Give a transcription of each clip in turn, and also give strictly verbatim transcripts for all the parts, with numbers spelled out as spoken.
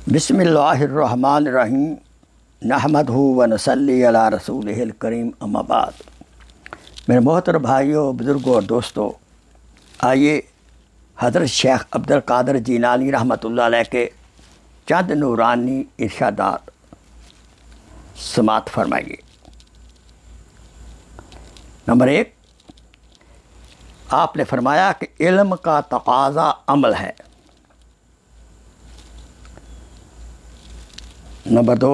بسم اللہ الرحمن الرحیم نحمدہ و نصلی علی رسولہ الکریم اما بعد۔ میرے محترم بھائیوں، بزرگوں اور دوستوں، آئیے حضرت شیخ عبد القادر جیلانی رحمۃ اللہ علیہ کے چند نورانی ارشادات سماعت فرمائیے۔ نمبر ایک، آپ نے فرمایا کہ علم کا تقاضا عمل ہے۔ نمبر دو،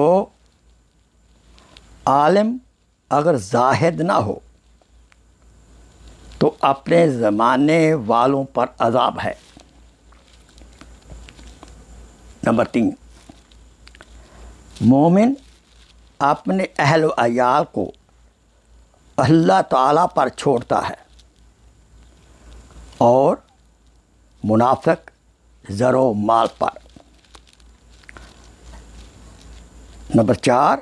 عالم اگر زاہد نہ ہو تو اپنے زمانے والوں پر عذاب ہے۔ نمبر تین، مومن اپنے اہل و عیال کو اللہ تعالیٰ پر چھوڑتا ہے اور منافق زر و مال پر۔ نمبر چار،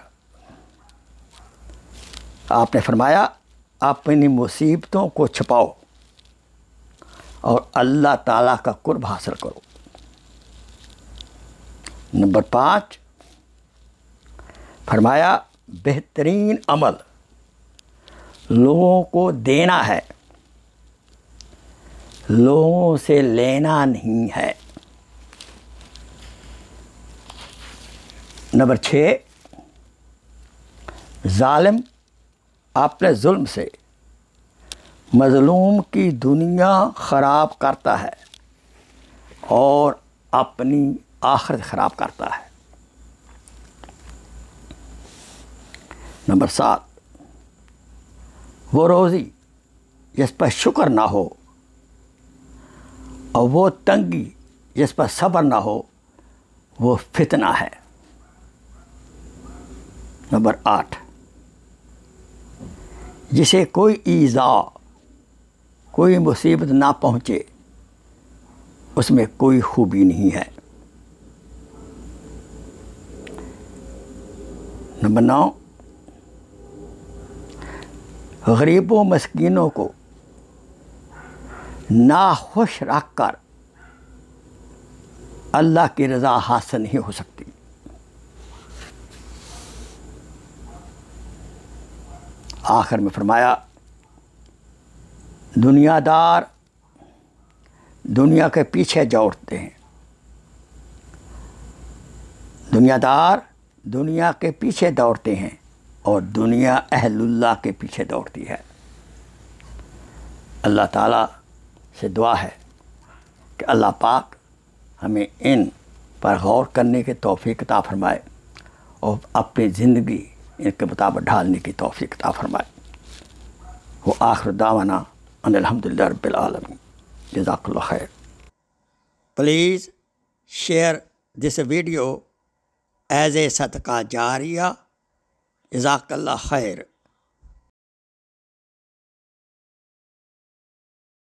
آپ نے فرمایا اپنی مصیبتوں کو چھپاؤ اور اللہ تعالیٰ کا قرب حاصل کرو۔ نمبر پانچ، فرمایا بہترین عمل لوگوں کو دینا ہے، لوگوں سے لینا نہیں ہے۔ نمبر چھ، ظالم اپنے ظلم سے مظلوم کی دنیا خراب کرتا ہے اور اپنی آخرت خراب کرتا ہے۔ نمبر سات، وہ روزی جس پر شکر نہ ہو اور وہ تنگی جس پر صبر نہ ہو وہ فتنہ ہے۔ نمبر آٹھ، جسے کوئی ایذا، کوئی مصیبت نہ پہنچے اس میں کوئی خوبی نہیں ہے۔ نمبر نو، غریبوں مسکینوں کو ناخوش رکھ کر اللہ کی رضا حاصل نہیں ہو سکتی۔ آخر میں فرمایا دنیا دار دنیا کے پیچھے دوڑتے ہیں، دنیا دار دنیا کے پیچھے دوڑتے ہیں اور دنیا اہل اللہ کے پیچھے دوڑتی ہے۔ اللہ تعالیٰ سے دعا ہے کہ اللہ پاک ہمیں ان پر غور کرنے کی توفیق عطا فرمائے اور اپنی زندگی ان کے مطابق ڈھالنے کی توفیق عطا فرمائے۔ وہ آخر دعوانا ان الحمدللہ رب العالمین۔ جزاک اللہ خیر۔ Please share this video as a صدقہ جاریہ۔ جزاک اللہ خیر۔